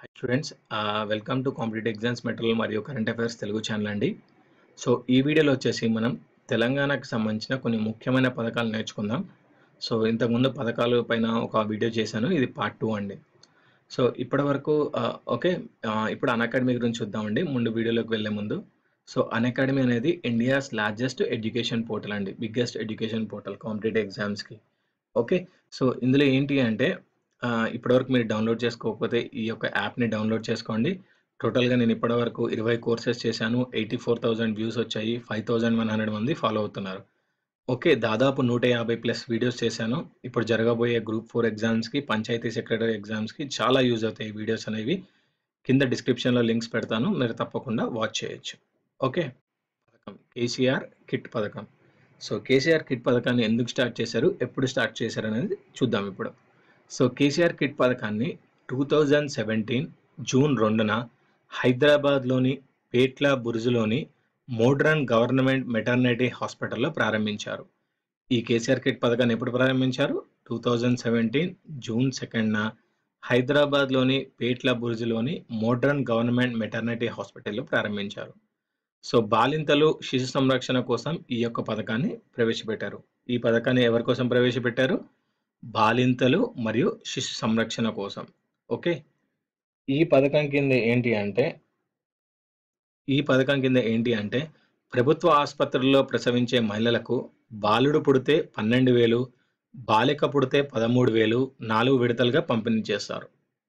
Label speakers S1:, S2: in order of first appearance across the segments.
S1: Hi students, welcome to competitive exams material మరియు current affairs Telugu channel అండి. So ఈ వీడియోలో వచ్చేసి మనం తెలంగాణకు సంబంధించిన కొన్ని ముఖ్యమైన పథకాలు నేర్చుకుందాం. సో ఇంతకుముందు పథకాలు పైన ఒక వీడియో చేశాను, ఇది పార్ట్ 2 అండి. సో ఇప్పటి వరకు ఓకే. ఇప్పుడు అన్అకాడమీ గురించి చూద్దామండి ముందు వీడియోలోకి వెళ్ళే ముందు. సో అన్అకాడమీ అనేది ఇండియాస్ లార్జెస్ట్ ఎడ్యుకేషన్ పోర్టల్ అండి, బిగ్గెస్ట్ ఎడ్యుకేషన్ పోర్టల్ కాంపిటేటివ్ ఎగ్జామ్స్కి. ఓకే. సో ఇందులో ఏంటి అంటే ఇప్పటివరకు మీరు డౌన్లోడ్ చేసుకోకపోతే ఈ యొక్క యాప్ని డౌన్లోడ్ చేసుకోండి. టోటల్గా నేను ఇప్పటివరకు 20 కోర్సెస్ చేశాను. 84,000 వ్యూస్ వచ్చాయి. 5,100 మంది ఫాలో అవుతున్నారు. ఓకే. దాదాపు 150+ వీడియోస్ చేశాను. ఇప్పుడు జరగబోయే గ్రూప్ 4 ఎగ్జామ్స్కి, పంచాయతీ సెక్రటరీ ఎగ్జామ్స్కి చాలా యూజ్ అవుతాయి ఈ వీడియోస్ అనేవి. కింద డిస్క్రిప్షన్లో లింక్స్ పెడతాను, మీరు తప్పకుండా వాచ్ చేయొచ్చు. ఓకే. పథకం కేసీఆర్ కిట్ పథకం. సో కేసీఆర్ కిట్ పథకాన్ని ఎందుకు స్టార్ట్ చేశారు, ఎప్పుడు స్టార్ట్ చేశారు అనేది చూద్దాం ఇప్పుడు. సో కేసీఆర్ కిట్ పథకాన్ని 2017 జూన్ 2న హైదరాబాద్లోని పేట్ల బురుజులోని మోడ్రన్ గవర్నమెంట్ మెటర్నిటీ హాస్పిటల్లో ప్రారంభించారు. ఈ కేసీఆర్ కిట్ పథకాన్ని ఎప్పుడు ప్రారంభించారు? 2017 జూన్ 2న హైదరాబాద్లోని పేట్ల బురుజులోని మోడ్రన్ గవర్నమెంట్ మెటర్నిటీ హాస్పిటల్లో ప్రారంభించారు. సో బాలింతలు శిశు సంరక్షణ కోసం ఈ యొక్క పథకాన్ని ప్రవేశపెట్టారు. ఈ పథకాన్ని ఎవరి కోసం ప్రవేశపెట్టారు? బాలింతలు మరియు శిశు సంరక్షణ కోసం. ఓకే. ఈ పథకం కింద ఏంటి అంటే ప్రభుత్వ ఆసుపత్రుల్లో ప్రసవించే మహిళలకు బాలుడు పుడితే 12,000, బాలిక పుడితే 13,000 4 విడతలుగా పంపిణీ చేస్తారు.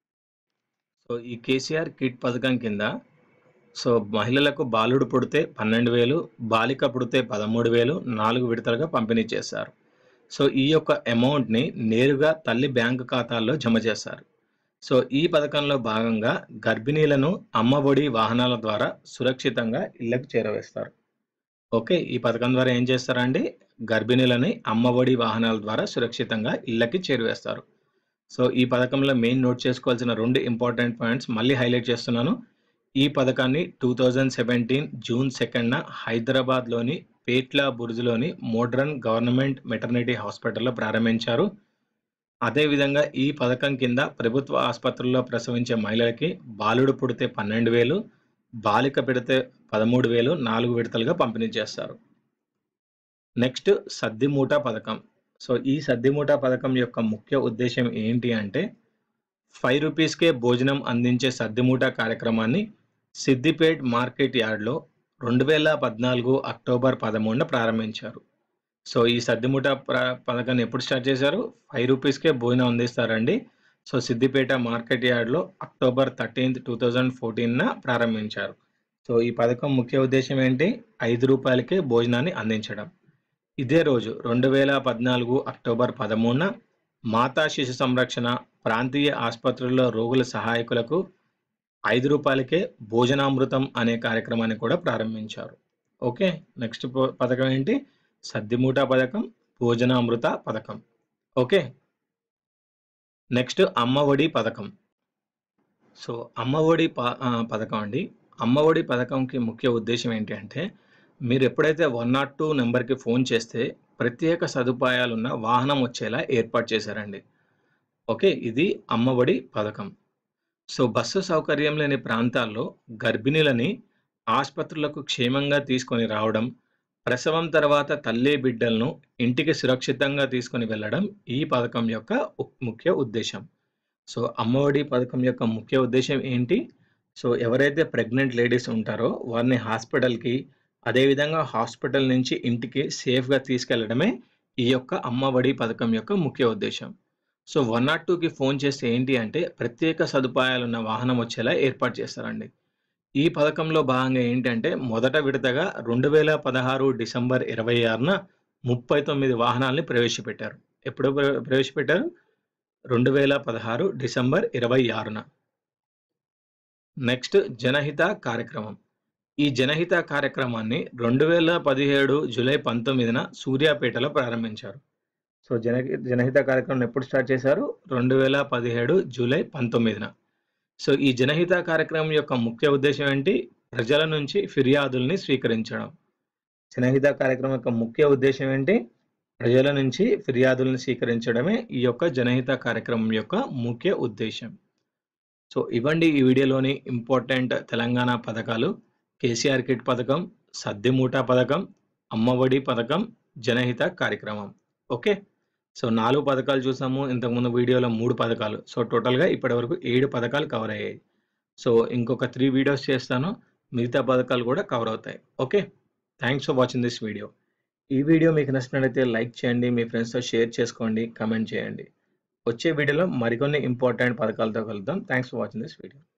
S1: సో ఈ కేసీఆర్ కిట్ పథకం కింద సో మహిళలకు బాలుడు పుడితే 12,000, బాలిక పుడితే 13,000 4 విడతలుగా పంపిణీ చేశారు. సో ఈ యొక్క అమౌంట్ని నేరుగా తల్లి బ్యాంకు ఖాతాల్లో జమ చేశారు. సో ఈ పథకంలో భాగంగా గర్భిణీలను అమ్మఒడి వాహనాల ద్వారా సురక్షితంగా ఇళ్లకు చేరవేస్తారు. ఓకే. ఈ పథకం ద్వారా ఏం చేస్తారండి? గర్భిణీలని అమ్మఒడి వాహనాల ద్వారా సురక్షితంగా ఇళ్లకి చేరవేస్తారు. సో ఈ పథకంలో మెయిన్ నోట్ చేసుకోవాల్సిన 2 ఇంపార్టెంట్ పాయింట్స్ మళ్ళీ హైలైట్ చేస్తున్నాను. ఈ పథకాన్ని 2017 జూన్ 2న హైదరాబాద్లోని పేట్ల బురుజులోని మోడ్రన్ గవర్నమెంట్ మెటర్నిటీ హాస్పిటల్లో ప్రారంభించారు. అదేవిధంగా ఈ పథకం కింద ప్రభుత్వ ఆసుపత్రుల్లో ప్రసవించే మహిళలకి బాలుడు పుడితే 12,000, బాలిక పుడితే 13,000 4 విడతలుగా పంపిణీ చేస్తారు. నెక్స్ట్ సద్దిమూట పథకం. సో ఈ సద్దిమూట పథకం యొక్క ముఖ్య ఉద్దేశం ఏంటి అంటే 5 రూపీస్కే భోజనం అందించే సద్దిమూట కార్యక్రమాన్ని సిద్దిపేట్ మార్కెట్ యార్డ్లో 2014 అక్టోబర్ 13న ప్రారంభించారు. సో ఈ సద్దిమూట పథకాన్ని ఎప్పుడు స్టార్ట్ చేశారు? 5 రూపీస్కే భోజనం అందిస్తారండి. సో సిద్దిపేట మార్కెట్ యార్డ్లో అక్టోబర్ 13, 2014న ప్రారంభించారు. సో ఈ పథకం ముఖ్య ఉద్దేశం ఏంటి? 5 రూపాయలకే భోజనాన్ని అందించడం. ఇదే రోజు 2014 అక్టోబర్ 13న మాతా శిశు సంరక్షణ ప్రాంతీయ ఆసుపత్రుల్లో రోగుల సహాయకులకు 5 రూపాయలకే భోజనామృతం అనే కార్యక్రమాన్ని కూడా ప్రారంభించారు. ఓకే. నెక్స్ట్ పథకం ఏంటి? సద్దిమూట పథకం, భోజనామృత పథకం. ఓకే. నెక్స్ట్ అమ్మఒడి పథకం. సో అమ్మఒడి పథకం అండి. అమ్మఒడి పథకంకి ముఖ్య ఉద్దేశం ఏంటి అంటే మీరు ఎప్పుడైతే 102 నెంబర్కి ఫోన్ చేస్తే ప్రత్యేక సదుపాయాలున్న వాహనం వచ్చేలా ఏర్పాటు చేశారండి. ఓకే. ఇది అమ్మఒడి పథకం. సో బస్సు సౌకర్యం లేని ప్రాంతాల్లో గర్భిణీలని ఆసుపత్రులకు క్షేమంగా తీసుకొని రావడం, ప్రసవం తర్వాత తల్లి బిడ్డలను ఇంటికి సురక్షితంగా తీసుకొని వెళ్ళడం ఈ పథకం యొక్క ముఖ్య ఉద్దేశం. సో అమ్మఒడి పథకం యొక్క ముఖ్య ఉద్దేశం ఏంటి? సో ఎవరైతే ప్రెగ్నెంట్ లేడీస్ ఉంటారో వారిని హాస్పిటల్కి, అదేవిధంగా హాస్పిటల్ నుంచి ఇంటికి సేఫ్గా తీసుకెళ్లడమే ఈ యొక్క అమ్మఒడి పథకం యొక్క ముఖ్య ఉద్దేశం. సో 102కి ఫోన్ చేస్తే ఏంటి అంటే ప్రత్యేక సదుపాయాలున్న వాహనం వచ్చేలా ఏర్పాటు చేస్తారండి. ఈ పథకంలో భాగంగా ఏంటంటే మొదట విడతగా 2016 డిసెంబర్ 26న 39 వాహనాల్ని ప్రవేశపెట్టారు. ఎప్పుడు ప్రవేశపెట్టారు? 2016 డిసెంబర్ 26న. నెక్స్ట్ జనహిత కార్యక్రమం. ఈ జనహిత కార్యక్రమాన్ని 2017 జూలై 19న సూర్యాపేటలో ప్రారంభించారు. సో జనహిత కార్యక్రమం ఎప్పుడు స్టార్ట్ చేశారు? 2017 జూలై 19న. సో ఈ జనహిత కార్యక్రమం యొక్క ముఖ్య ఉద్దేశం ఏంటి? ప్రజల నుంచి ఫిర్యాదుల్ని స్వీకరించడం. జనహిత కార్యక్రమం యొక్క ముఖ్య ఉద్దేశం ఏంటి? ప్రజల నుంచి ఫిర్యాదులను స్వీకరించడమే ఈ యొక్క జనహిత కార్యక్రమం యొక్క ముఖ్య ఉద్దేశం. సో ఇవ్వండి ఈ వీడియోలోని ఇంపార్టెంట్ తెలంగాణ పథకాలు. కేసీఆర్ కిట్ పథకం, సద్ది మూటా పథకం, అమ్మఒడి పథకం, జనహిత కార్యక్రమం. ఓకే. సో 4 పథకాలు చూసాము. ఇంతకుముందు వీడియోలో 3 పథకాలు. సో టోటల్‌గా ఇప్పటివరకు 7 పథకాలు కవర్ అయ్యాయి. సో ఇంకొక 3 వీడియోస్ చేస్తాను. మిగతా పథకాలు కూడా కవర్ అవుతాయి. Okay. Thanks for watching this video. ఈ వీడియో మీకు నచ్చినట్లయితే లైక్ చేయండి. మీ ఫ్రెండ్స్‌తో షేర్ చేసుకోండి. కామెంట్ చేయండి. వచ్చే వీడియోలో మరికొన్ని ఇంపార్టెంట్ పథకాలతో కలుద్దాం. Thanks for watching this video.